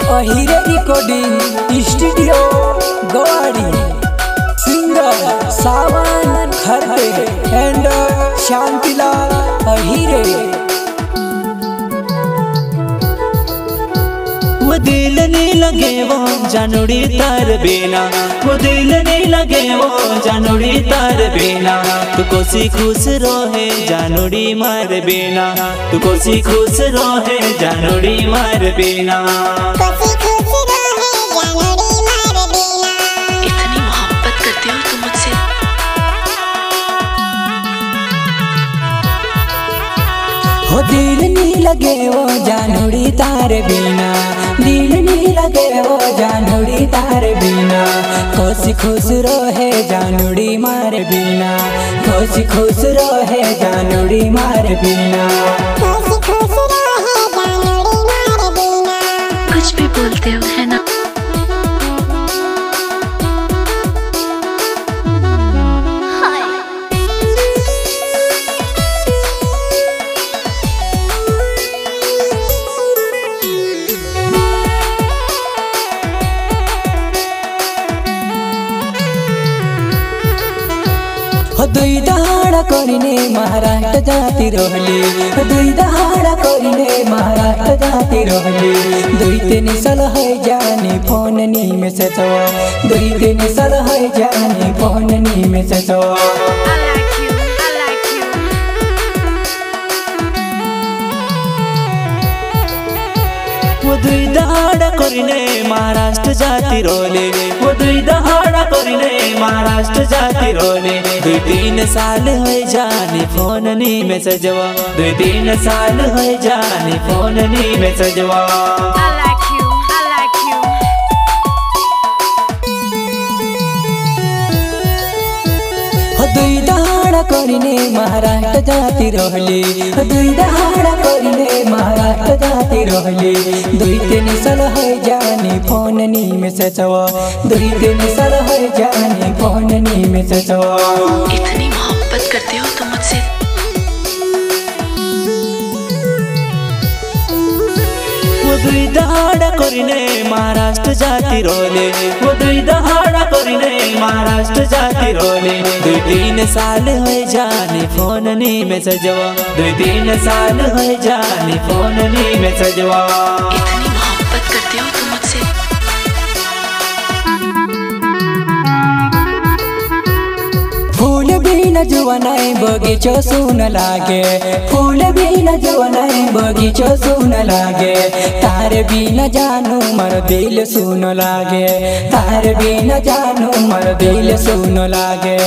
Ahire recording studio Gawadi. Singer Sawan Kharate and Shantilal Ahire. वो दिल नहीं लगे वो जानुड़ी तार बिना, वो दिल नहीं लगे वो जानुड़ी तार बिना। तू कोसी खुश रोहे जानुड़ी मार बिना, तू कोसी खुश रोहे जानुड़ी मार बिना। इतनी मोहब्बत करती हो तुम मुझसे। हो दिल नहीं लगे वो जानुड़ी तार बिना, दिल नहीं लगे वो जानुड़ी तार बिना। खुश खुश रोहे जानुड़ी मार बिना, खुश खुश रोहे जानुड़ी मार बिना। कुछ भी बोलते हो है ना। दुई दहाड़ा करिने महाराष्ट्र जाती रहली, दुई दहाड़ा करिने महाराष्ट्र जाती रहली। दुई तीन साल है जाने फोन नी में सचवा, दुई तीन साल है जाने फोन नी में सचवा। वो दुई दहाड़ा करिने महाराष्ट्र जाती रोले, वो दुई दहाड़ा करिने महाराष्ट्र जाती रोले। दुई तीन साल है जाने फोन नी में सजवा, दुई तीन साल है जाने फोन नी में सजवा। दुई दहाड़ा करिने महाराष्ट्र जाती रहली, दुई दहाड़ा करिने महाराष्ट्र जाती रहली। दुई तीन साल है जाने फोन नी में सचवा, दुई तीन साल है जाने फोन नी में सचवा। इतनी मोहब्बत करते हो तुम मुझसे। वो दुई दहाड़ा करिने महाराष्ट्र जाती रोले, वो दुई दहाड़ा करिने महाराष्ट्र जाती रोले। दुई तीन साल है जाने फोन नी में सजवा, दुई तीन साल है जाने फोन नी में सजवा। इतनी मोहब्बत करते हो तुम मुझसे। फूल बिना जुवनाई बगीचो सुन लागे, फूल बिना जुवनाई बगीचो सुन लागे। तार बिना जानू मर दिल सुन लागे, तार बिना जानू मर दिल सुन लागे।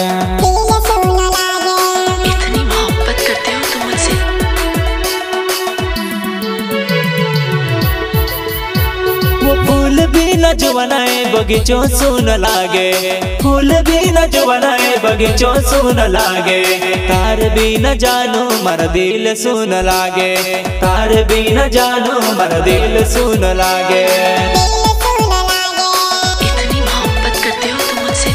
इतनी मोहब्बत करते हो तुम मुझसे। वो फूल बिना जुवनाई बगीचो सुन लागे, फूल बिना जुवनाई बगीचो सुन लागे। तार बिना जानू मर दिल सुन लागे, तार बिना जानू मर दिल सुन लागे। इतनी मोहब्बत करते हो तुम मुझसे।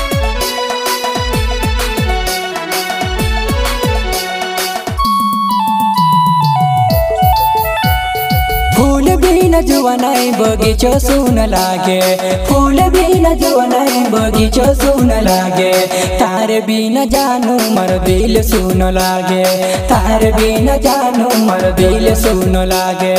फूल बिना जुवनाई बगीचो सुन लागे, फूल बिना जुवनाई बगीचो सुन लागे। तार बिना जानू मर दिल सुन लागे, तार बिना जानू मर दिल सुन लागे।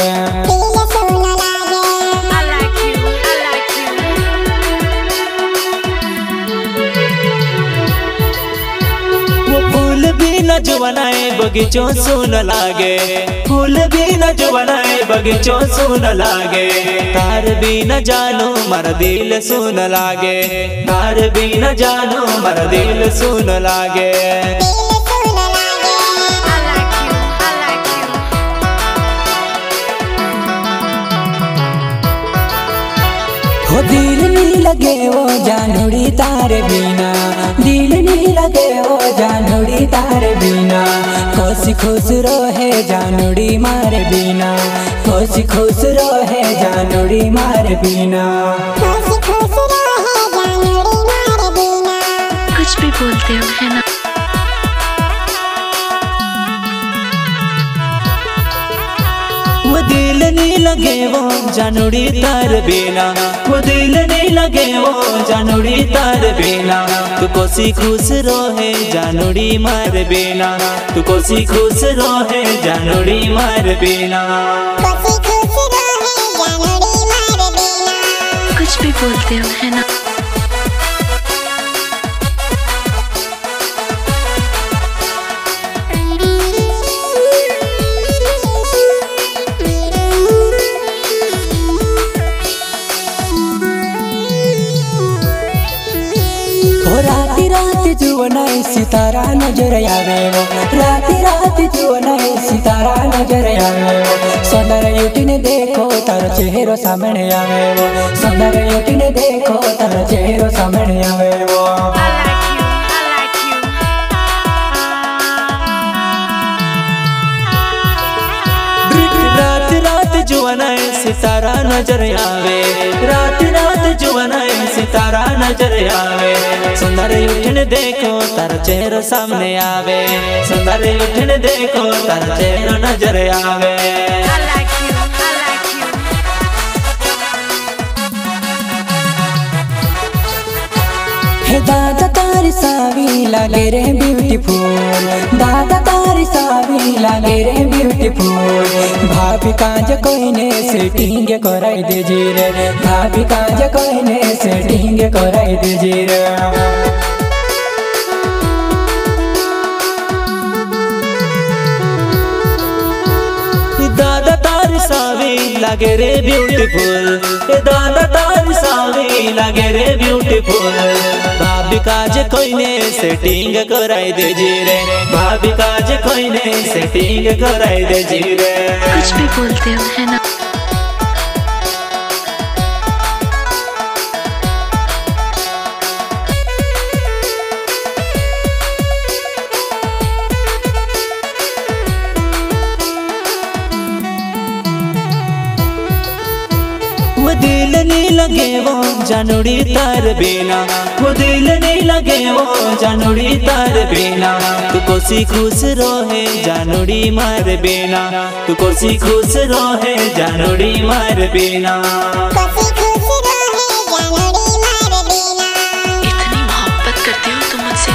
फूल बिना जुवनाई बगीचो सुन लागे, फूल बिना जुवनाई बगीचो सुन लागे। तार बिना जानू मर दिल सुन लागे, तार बिना जानू मर दिल सुन लागे। हो दिल नहीं लगे वो जानुड़ी तार बिना, दिल नहीं लगे वो जानुड़ी तार बिना। खुश खुश रोहे जानुड़ी मार बिना, खुश खुश रोहे जानुड़ी मार बिना। कुछ भी बोलते हो है ना। वो दिल नीला लगे वो जानूड़ी तार बिना, वो दिल नहीं लगे वो जानूड़ी तार बिना। तू कोसी खुश रोहे जानूड़ी मार बिना, तू कोसी खुश रोहे जानूड़ी मार बिना। कुछ भी बोलते हो है ना। राती राती जुवनाई सितारा नजर आवे वो, राती राती जुवनाई सितारा नजर आवे वो। सौंदर्य युटिने देखो तार चेहरो सामने आवे वो, सौंदर्य युटिने देखो तार चेहरो सामने आवे वो। रात रात जुवनाई सितारा नजर आवे, रात रात जुवनाई सितारा नजर आवे। सुंदर उठने देखो तार चेहरा सामने आवे, सुंदर उठने देखो तार चेहरा नजर आवे। दादा तारी सावी लागे रे ब्यूटीफुल, दादा तारी सावी लागे रे ब्यूटीफुल। भाभी काज कोइने सेटिंग कराई दे जीरे, भाभी काज कोइने सेटिंग कराई दे जीरे। दादा तारी सावी लागे रे ब्यूटीफुल, दादा तारी सावी लागे रे ब्यूटीफुल। भाभी काज कोइने सेटिंग कराई दे जीरे, भाभी काज कोइने सेटिंग कराई दे जीरे। कुछ भी बोलते हो है ना। वो दिल नहीं लगे वो जानूड़ी तार बिना, वो दिल नहीं लगे वो जानूड़ी तार बिना। तू कोसी खुश रोहे जानूड़ी मार बिना, तू कोसी खुश रोहे जानूड़ी मार बिना। इतनी मोहब्बत करते हो तुम मुझसे।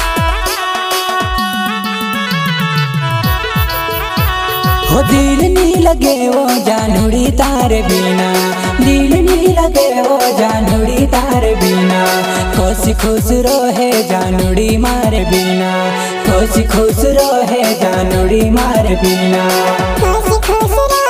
हो दिल नहीं लगे वो जानूड़ी तार बिना, दिल नहीं लगे वो जानूड़ी तार बिना। खुश खुश रोहे जानूड़ी मार बिना, खुश खुश रोहे जानूड़ी मार बिना।